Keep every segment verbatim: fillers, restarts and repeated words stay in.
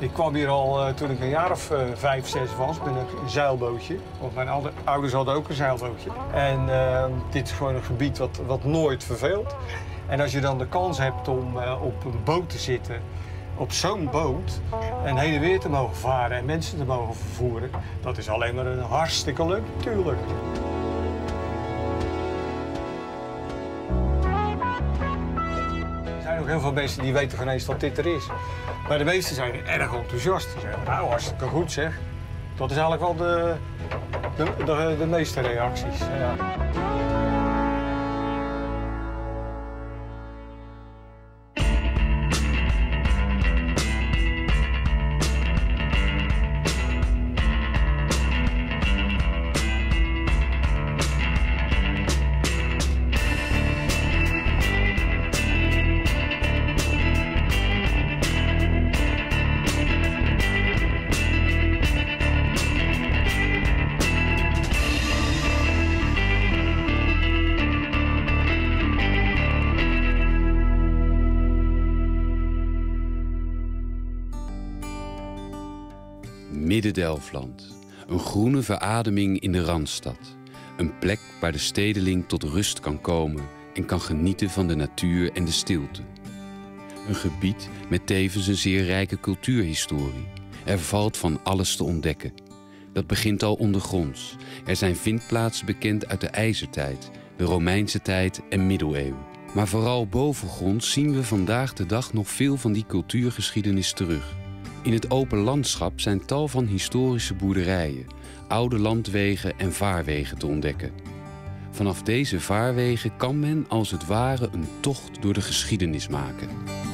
Ik kwam hier al uh, toen ik een jaar of uh, vijf, zes was met een zeilbootje. Want mijn ouders hadden ook een zeilbootje. En uh, dit is gewoon een gebied wat, wat nooit verveelt. En als je dan de kans hebt om uh, op een boot te zitten, op zo'n boot, en heen en weer te mogen varen en mensen te mogen vervoeren, dat is alleen maar een hartstikke leuk natuurlijk. Er zijn ook heel veel mensen die weten geen eens wat dit er is. Maar de meesten zijn erg enthousiast. Die zeggen, nou, hartstikke goed zeg. Dat is eigenlijk wel de, de, de, de meeste reacties. Ja. Midden-Delfland. Een groene verademing in de Randstad. Een plek waar de stedeling tot rust kan komen en kan genieten van de natuur en de stilte. Een gebied met tevens een zeer rijke cultuurhistorie. Er valt van alles te ontdekken. Dat begint al ondergronds. Er zijn vindplaatsen bekend uit de IJzertijd, de Romeinse tijd en middeleeuwen. Maar vooral bovengronds zien we vandaag de dag nog veel van die cultuurgeschiedenis terug. In het open landschap zijn tal van historische boerderijen, oude landwegen en vaarwegen te ontdekken. Vanaf deze vaarwegen kan men als het ware een tocht door de geschiedenis maken.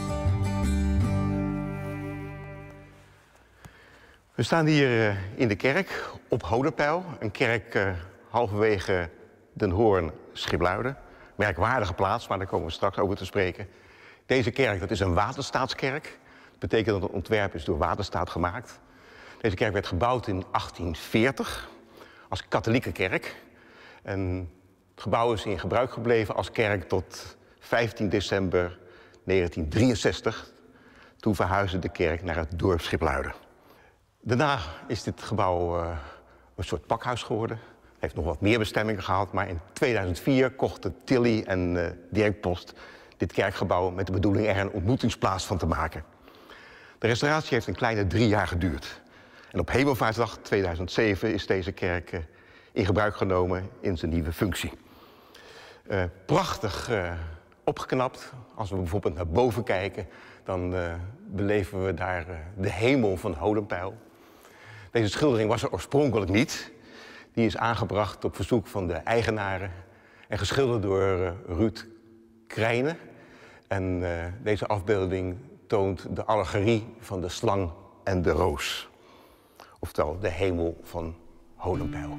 We staan hier in de kerk op Hodenpijl, een kerk uh, halverwege Den Hoorn, Schipluiden. Merkwaardige plaats, maar daar komen we straks over te spreken. Deze kerk, dat is een waterstaatskerk. Dat betekent dat het ontwerp is door Waterstaat gemaakt. Deze kerk werd gebouwd in achttien veertig als katholieke kerk. En het gebouw is in gebruik gebleven als kerk tot vijftien december negentien drieënzestig. Toen verhuisde de kerk naar het dorp Schipluiden. Daarna is dit gebouw uh, een soort pakhuis geworden. Het heeft nog wat meer bestemmingen gehad, maar in tweeduizend vier kochten Tilly en uh, Dirk Post dit kerkgebouw met de bedoeling er een ontmoetingsplaats van te maken. De restauratie heeft een kleine drie jaar geduurd. En op Hemelvaartsdag tweeduizend zeven is deze kerk uh, in gebruik genomen in zijn nieuwe functie. Uh, prachtig uh, opgeknapt. Als we bijvoorbeeld naar boven kijken, dan uh, beleven we daar uh, de hemel van Hodenpijl. Deze schildering was er oorspronkelijk niet. Die is aangebracht op verzoek van de eigenaren en geschilderd door uh, Ruud Krijnen. En uh, deze afbeelding toont de allegorie van de slang en de roos. Oftewel de hemel van Hodenpijl.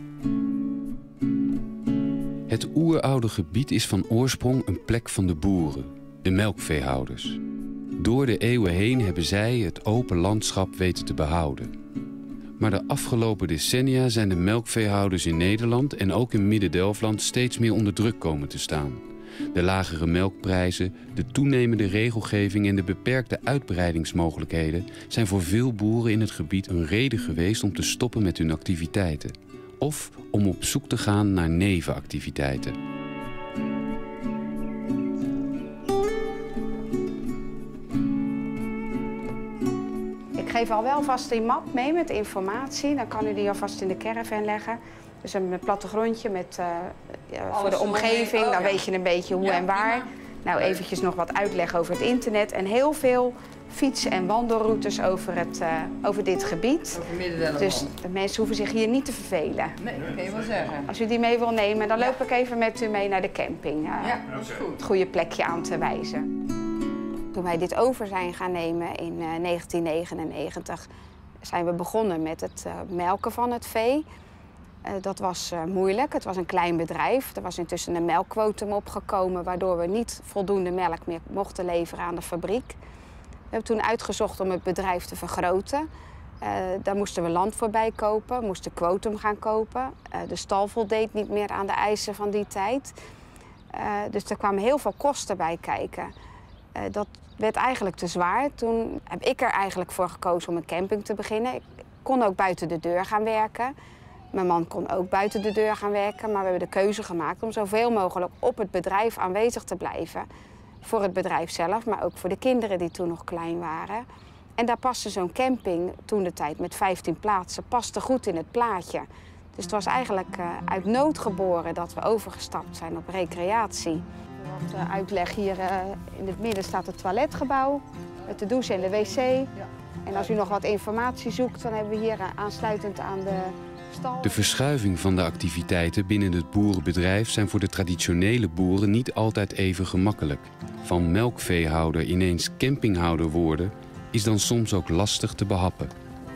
Het oeroude gebied is van oorsprong een plek van de boeren, de melkveehouders. Door de eeuwen heen hebben zij het open landschap weten te behouden. Maar de afgelopen decennia zijn de melkveehouders in Nederland en ook in Midden-Delfland steeds meer onder druk komen te staan. De lagere melkprijzen, de toenemende regelgeving en de beperkte uitbreidingsmogelijkheden zijn voor veel boeren in het gebied een reden geweest om te stoppen met hun activiteiten. Of om op zoek te gaan naar nevenactiviteiten. Ik geef al wel vast een map mee met informatie. Dan kan u die alvast in de caravan leggen. Dus een plattegrondje met, uh, uh, voor de omgeving. Oh, dan ja. weet je een beetje hoe ja, en waar. Prima. Nou, eventjes nog wat uitleg over het internet. En heel veel fiets- en wandelroutes over, het, uh, over dit gebied. Over Midden-Delfland. Dus de mensen hoeven zich hier niet te vervelen. Nee, dat kan je wel zeggen. Als u die mee wil nemen, dan ja. loop ik even met u mee naar de camping. Uh, ja, dat is goed. Het goede plekje aan te wijzen. Toen wij dit over zijn gaan nemen in uh, negentien negenennegentig... zijn we begonnen met het uh, melken van het vee. Uh, dat was uh, moeilijk. Het was een klein bedrijf. Er was intussen een melkquotum opgekomen, waardoor we niet voldoende melk meer mochten leveren aan de fabriek. We hebben toen uitgezocht om het bedrijf te vergroten. Uh, daar moesten we land voorbij kopen, moesten quotum gaan kopen. Uh, de stal voldeed niet meer aan de eisen van die tijd. Uh, dus er kwamen heel veel kosten bij kijken. Uh, dat werd eigenlijk te zwaar. Toen heb ik er eigenlijk voor gekozen om een camping te beginnen. Ik kon ook buiten de deur gaan werken. Mijn man kon ook buiten de deur gaan werken. Maar we hebben de keuze gemaakt om zoveel mogelijk op het bedrijf aanwezig te blijven. Voor het bedrijf zelf, maar ook voor de kinderen die toen nog klein waren. En daar paste zo'n camping, toen de tijd met vijftien plaatsen, paste goed in het plaatje. Dus het was eigenlijk uh, uit nood geboren dat we overgestapt zijn op recreatie. Wat uh, uitleg hier uh, in het midden staat het toiletgebouw met de douche en de wc. En als u nog wat informatie zoekt, dan hebben we hier uh, aansluitend aan de stal. De verschuiving van de activiteiten binnen het boerenbedrijf zijn voor de traditionele boeren niet altijd even gemakkelijk. Van melkveehouder ineens campinghouder worden is dan soms ook lastig te behappen.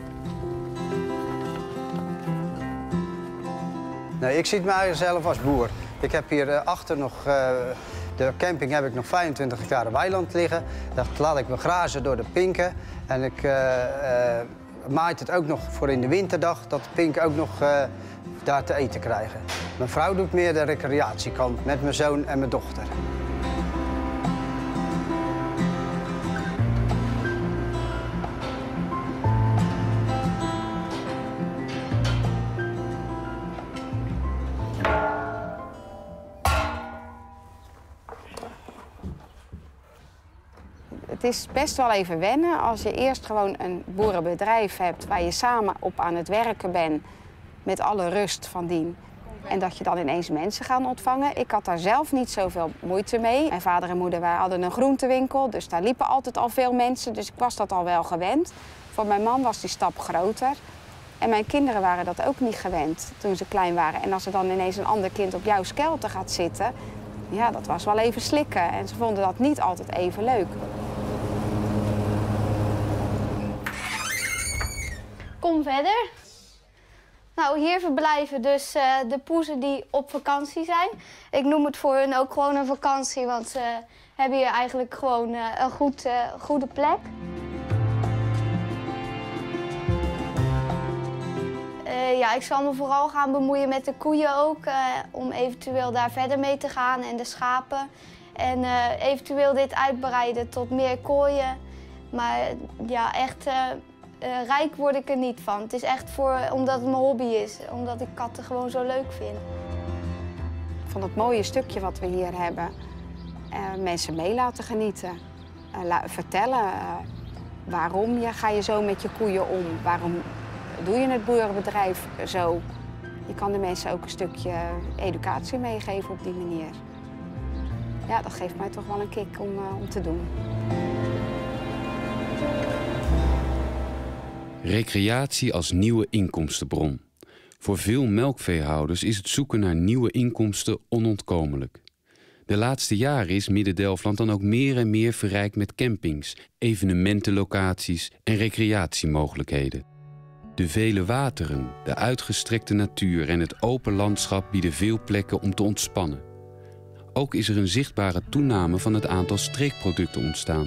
Nee, ik zie mij zelf als boer. Ik heb hier uh, achter nog, uh, de camping heb ik nog vijfentwintig hectare weiland liggen. Dat laat ik me grazen door de pinken. En ik uh, uh, maait het ook nog voor in de winterdag, dat de pinken ook nog uh, daar te eten krijgen. Mijn vrouw doet meer de recreatiekant met mijn zoon en mijn dochter. Het is best wel even wennen als je eerst gewoon een boerenbedrijf hebt waar je samen op aan het werken bent met alle rust van dien. En dat je dan ineens mensen gaat ontvangen. Ik had daar zelf niet zoveel moeite mee. Mijn vader en moeder wij hadden een groentewinkel, dus daar liepen altijd al veel mensen. Dus ik was dat al wel gewend. Voor mijn man was die stap groter. En mijn kinderen waren dat ook niet gewend toen ze klein waren. En als er dan ineens een ander kind op jouw skelter gaat zitten, ja, dat was wel even slikken. En ze vonden dat niet altijd even leuk. Kom verder. Nou, hier verblijven dus uh, de poezen die op vakantie zijn. Ik noem het voor hun ook gewoon een vakantie, want ze hebben hier eigenlijk gewoon uh, een goed, uh, goede plek. Uh, ja, ik zal me vooral gaan bemoeien met de koeien ook, uh, om eventueel daar verder mee te gaan en de schapen. En uh, eventueel dit uitbreiden tot meer kooien. Maar ja, echt... Uh, Uh, rijk word ik er niet van. Het is echt voor, omdat het mijn hobby is, omdat ik katten gewoon zo leuk vind. Van dat mooie stukje wat we hier hebben, uh, mensen mee laten genieten. Uh, la vertellen uh, waarom je, ga je zo met je koeien om, waarom doe je het boerenbedrijf zo. Je kan de mensen ook een stukje educatie meegeven op die manier. Ja, dat geeft mij toch wel een kick om, uh, om te doen. Recreatie als nieuwe inkomstenbron. Voor veel melkveehouders is het zoeken naar nieuwe inkomsten onontkomelijk. De laatste jaren is Midden-Delfland dan ook meer en meer verrijkt met campings, evenementenlocaties en recreatiemogelijkheden. De vele wateren, de uitgestrekte natuur en het open landschap bieden veel plekken om te ontspannen. Ook is er een zichtbare toename van het aantal streekproducten ontstaan.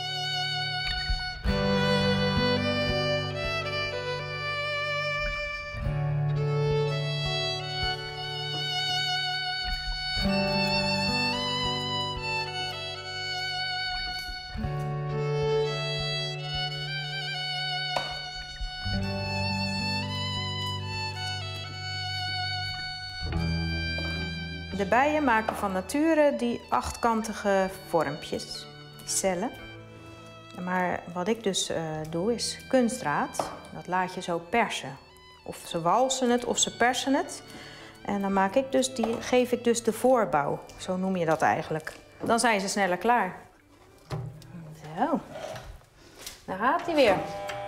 De bijen maken van nature die achtkantige vormpjes, die cellen. Maar wat ik dus uh, doe is kunstdraad. Dat laat je zo persen. Of ze walsen het of ze persen het. En dan maak ik dus die, geef ik dus de voorbouw. Zo noem je dat eigenlijk. Dan zijn ze sneller klaar. Zo. Daar gaat hij weer.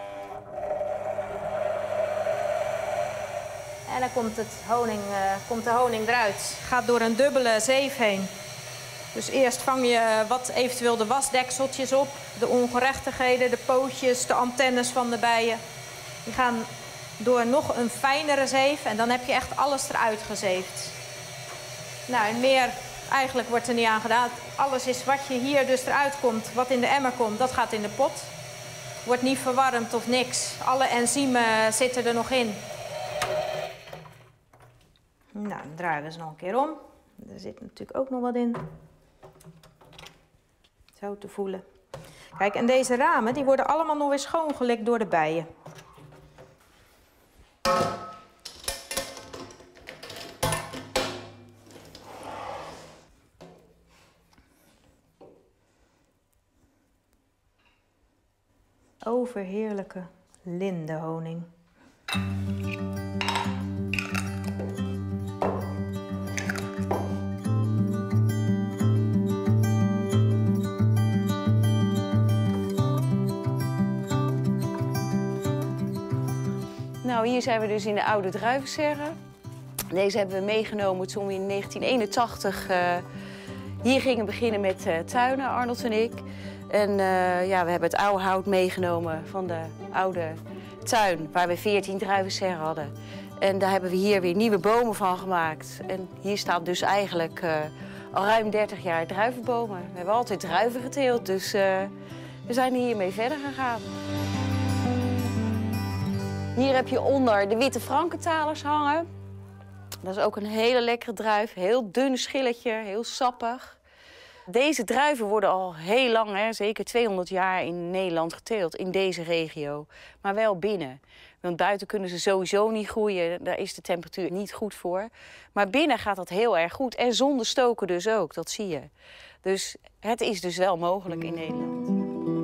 En dan komt, het honing, uh, komt de honing eruit. Gaat door een dubbele zeef heen. Dus eerst vang je wat eventueel de wasdekseltjes op. De ongerechtigheden, de pootjes, de antennes van de bijen. Die gaan door nog een fijnere zeef en dan heb je echt alles eruit gezeefd. Nou, en meer eigenlijk wordt er niet aan gedaan. Alles is wat je hier dus eruit komt, wat in de emmer komt, dat gaat in de pot. Wordt niet verwarmd of niks. Alle enzymen zitten er nog in. Nou, dan draaien we ze nog een keer om. Er zit natuurlijk ook nog wat in. Zo te voelen. Kijk, en deze ramen die worden allemaal nog weer schoongelikt door de bijen. Overheerlijke lindenhoning. Nou, hier zijn we dus in de oude druivenserre. Deze hebben we meegenomen toen we in negentien eenentachtig uh, hier gingen beginnen met uh, tuinen, Arnold en ik. En uh, ja, we hebben het oude hout meegenomen van de oude tuin waar we veertien druivenserren hadden. En daar hebben we hier weer nieuwe bomen van gemaakt. En hier staan dus eigenlijk uh, al ruim dertig jaar druivenbomen. We hebben altijd druiven geteeld, dus uh, we zijn hiermee verder gegaan. Hier heb je onder de witte frankentalers hangen. Dat is ook een hele lekkere druif. Heel dun schilletje, heel sappig. Deze druiven worden al heel lang, hè, zeker tweehonderd jaar in Nederland geteeld, in deze regio. Maar wel binnen. Want buiten kunnen ze sowieso niet groeien, daar is de temperatuur niet goed voor. Maar binnen gaat dat heel erg goed. En zonder stoken dus ook, dat zie je. Dus het is dus wel mogelijk in Nederland.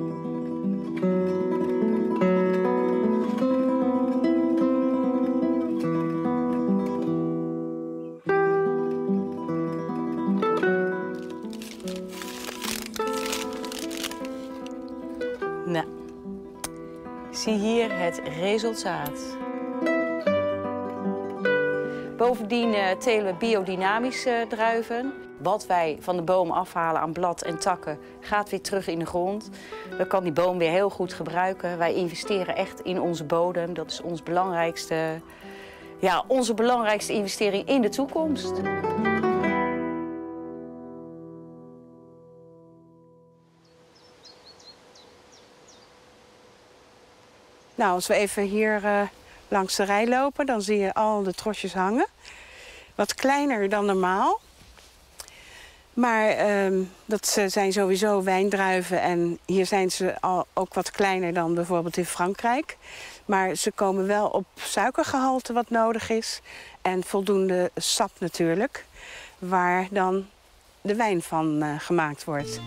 Nou, zie hier het resultaat. Bovendien uh, telen we biodynamische druiven. Wat wij van de boom afhalen aan blad en takken gaat weer terug in de grond. Dan kan die boom weer heel goed gebruiken. Wij investeren echt in onze bodem. Dat is ons belangrijkste, ja, onze belangrijkste investering in de toekomst. Nou, als we even hier uh, langs de rij lopen, dan zie je al de trosjes hangen. Wat kleiner dan normaal. Maar uh, dat zijn sowieso wijndruiven en hier zijn ze al ook wat kleiner dan bijvoorbeeld in Frankrijk. Maar ze komen wel op suikergehalte wat nodig is en voldoende sap natuurlijk, waar dan de wijn van uh, gemaakt wordt.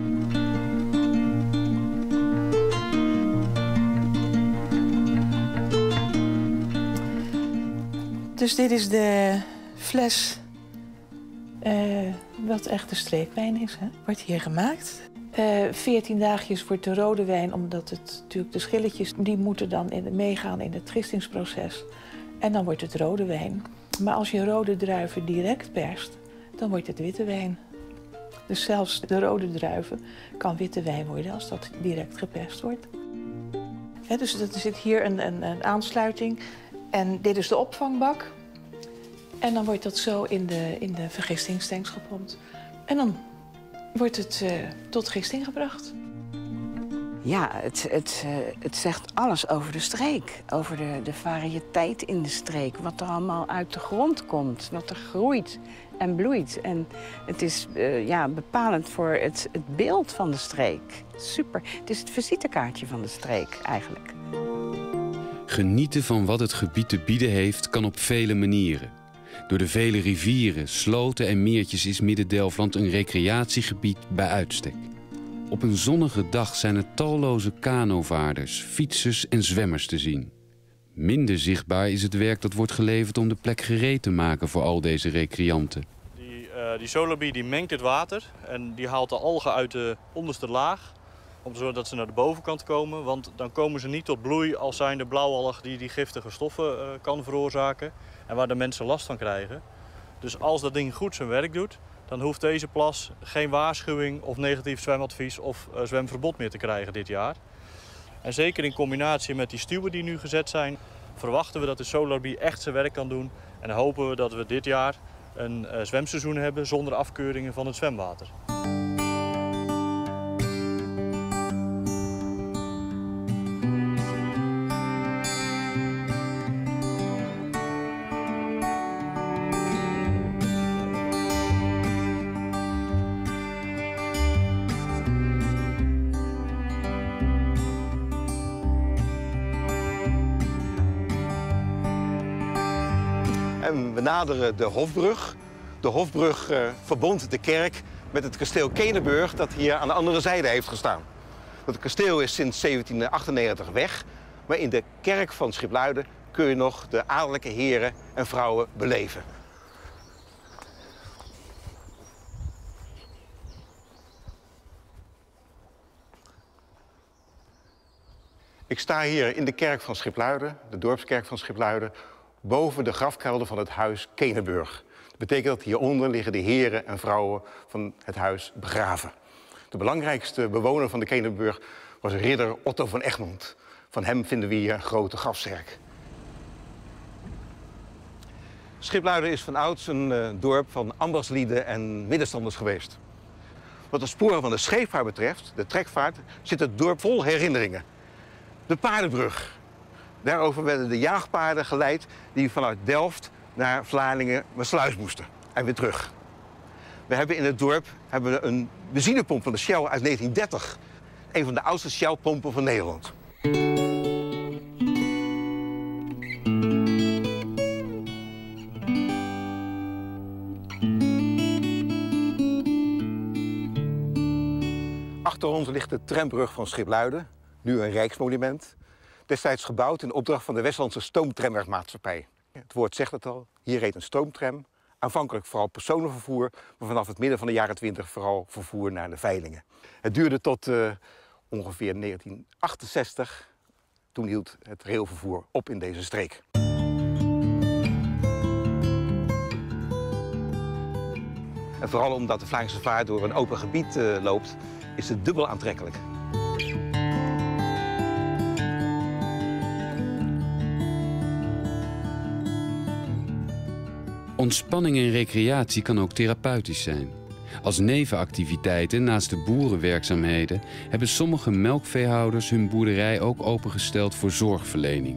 Dus dit is de fles uh, wat echte streekwijn is. Hè? Wordt hier gemaakt. Uh, veertien dagjes wordt de rode wijn, omdat het natuurlijk de schilletjes die moeten dan in, meegaan in het gistingsproces. En dan wordt het rode wijn. Maar als je rode druiven direct perst, dan wordt het witte wijn. Dus zelfs de rode druiven kan witte wijn worden als dat direct geperst wordt. Hè, dus er zit hier een, een, een aansluiting. En dit is de opvangbak. En dan wordt dat zo in de, in de vergistingstanks gepompt. En dan wordt het uh, tot gisting gebracht. Ja, het, het, uh, het zegt alles over de streek. Over de, de variëteit in de streek. Wat er allemaal uit de grond komt. Wat er groeit en bloeit. En het is uh, ja, bepalend voor het, het beeld van de streek. Super. Het is het visitekaartje van de streek eigenlijk. Genieten van wat het gebied te bieden heeft kan op vele manieren. Door de vele rivieren, sloten en meertjes is Midden-Delfland een recreatiegebied bij uitstek. Op een zonnige dag zijn er talloze kanovaarders, fietsers en zwemmers te zien. Minder zichtbaar is het werk dat wordt geleverd om de plek gereed te maken voor al deze recreanten. Die, uh, die Solar Bee die mengt het water en die haalt de algen uit de onderste laag, om zodat ze naar de bovenkant komen. Want dan komen ze niet tot bloei als zijn de blauwalg die die giftige stoffen uh, kan veroorzaken en waar de mensen last van krijgen. Dus als dat ding goed zijn werk doet, dan hoeft deze plas geen waarschuwing of negatief zwemadvies of uh, zwemverbod meer te krijgen dit jaar. En zeker in combinatie met die stuwen die nu gezet zijn, verwachten we dat de Solar Bee echt zijn werk kan doen. En hopen we dat we dit jaar een uh, zwemseizoen hebben zonder afkeuringen van het zwemwater. En we naderen de Hofbrug. De Hofbrug uh, verbond de kerk met het kasteel Kenenburg dat hier aan de andere zijde heeft gestaan. Het kasteel is sinds zeventien achtennegentig weg, maar in de kerk van Schipluiden kun je nog de adellijke heren en vrouwen beleven. Ik sta hier in de kerk van Schipluiden, de dorpskerk van Schipluiden, boven de grafkelder van het huis Kenenburg. Dat betekent dat hieronder liggen de heren en vrouwen van het huis begraven. De belangrijkste bewoner van de Kenenburg was ridder Otto van Egmond. Van hem vinden we hier een grote grafzerk. Schipluiden is van ouds een uh, dorp van ambachtslieden en middenstanders geweest. Wat de sporen van de scheepvaart betreft, de trekvaart, zit het dorp vol herinneringen. De paardenbrug. Daarover werden de jaagpaarden geleid die vanuit Delft naar Vlaardingen-Maasluis moesten. En weer terug. We hebben in het dorp hebben we een benzinepomp van de Shell uit negentien dertig. Een van de oudste Shell-pompen van Nederland. Achter ons ligt de trambrug van Schipluiden, nu een rijksmonument. Destijds gebouwd in opdracht van de Westlandse Stoomtramwerkmaatschappij. Het woord zegt het al, hier reed een stoomtram. Aanvankelijk vooral personenvervoer, maar vanaf het midden van de jaren twintig vooral vervoer naar de veilingen. Het duurde tot uh, ongeveer negentien achtenzestig. Toen hield het railvervoer op in deze streek. En vooral omdat de Vlaamse vaart door een open gebied uh, loopt, is het dubbel aantrekkelijk. Ontspanning en recreatie kan ook therapeutisch zijn. Als nevenactiviteiten naast de boerenwerkzaamheden hebben sommige melkveehouders hun boerderij ook opengesteld voor zorgverlening.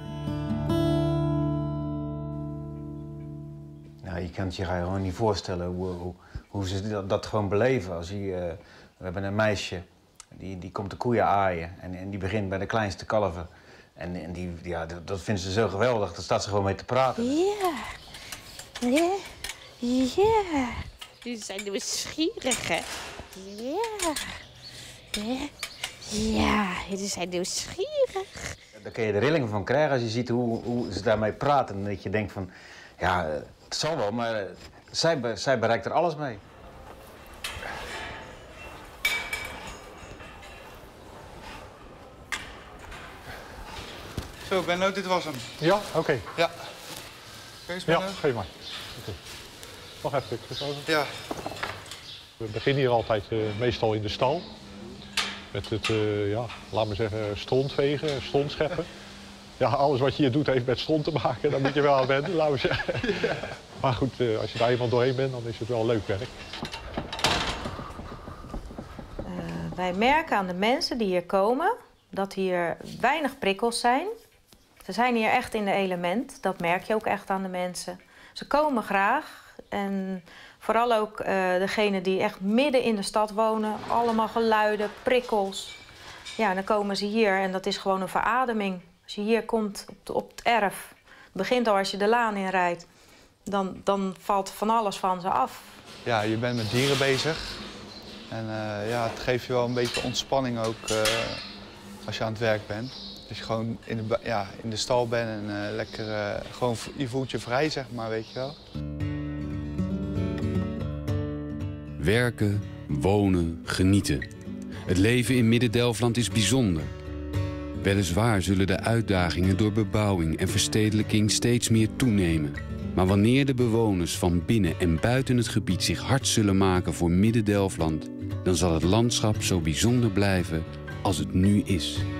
Nou, je kan het je gewoon niet voorstellen hoe, hoe, hoe ze dat, dat gewoon beleven. Als je, uh, we hebben een meisje, die, die komt de koeien aaien en, en die begint bij de kleinste kalven. En, en die, ja, dat, dat vindt ze zo geweldig, daar staat ze gewoon mee te praten. Ja, ja, ja. Die zijn nieuwsgierig, hè? Ja, ja, ja, die zijn nieuwsgierig. Daar kun je de rillingen van krijgen als je ziet hoe, hoe ze daarmee praten. En dat je denkt van, ja, het zal wel, maar zij, zij bereikt er alles mee. Zo, Benno, dit was hem. Ja, oké. Okay. Ja. Kees, Benno? Ja, geef maar. Okay. Nog even over. Ja. We beginnen hier altijd uh, meestal in de stal. Met het, uh, ja, laat maar zeggen, strontvegen, strontscheppen. Ja, alles wat je hier doet heeft met stront te maken, daar moet je wel aan wennen, laten we zeggen. Ja. Maar goed, uh, als je daar eenmaal doorheen bent, dan is het wel leuk werk. Uh, wij merken aan de mensen die hier komen dat hier weinig prikkels zijn. Ze zijn hier echt in de element, dat merk je ook echt aan de mensen. Ze komen graag en vooral ook uh, degenen die echt midden in de stad wonen. Allemaal geluiden, prikkels. Ja, dan komen ze hier en dat is gewoon een verademing. Als je hier komt op, de, op het erf, het begint al als je de laan in rijdt, dan, dan valt van alles van ze af. Ja, je bent met dieren bezig. En uh, ja, het geeft je wel een beetje ontspanning ook uh, als je aan het werk bent. Dat je gewoon in de, ja, in de stal bent en uh, lekker, uh, gewoon, je voelt je vrij, zeg maar, weet je wel. Werken, wonen, genieten. Het leven in Midden-Delfland is bijzonder. Weliswaar zullen de uitdagingen door bebouwing en verstedelijking steeds meer toenemen. Maar wanneer de bewoners van binnen en buiten het gebied zich hard zullen maken voor Midden-Delfland, dan zal het landschap zo bijzonder blijven als het nu is.